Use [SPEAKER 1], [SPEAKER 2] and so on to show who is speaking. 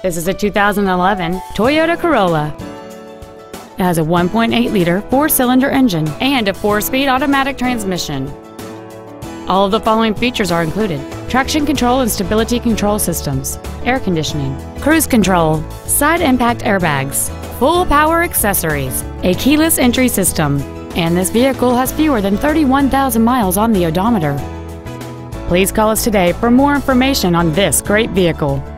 [SPEAKER 1] This is a 2011 Toyota Corolla. It has a 1.8-liter four-cylinder engine and a 4-speed automatic transmission. All of the following features are included: traction control and stability control systems, air conditioning, cruise control, side impact airbags, full power accessories, a keyless entry system, and this vehicle has fewer than 31,000 miles on the odometer. Please call us today for more information on this great vehicle.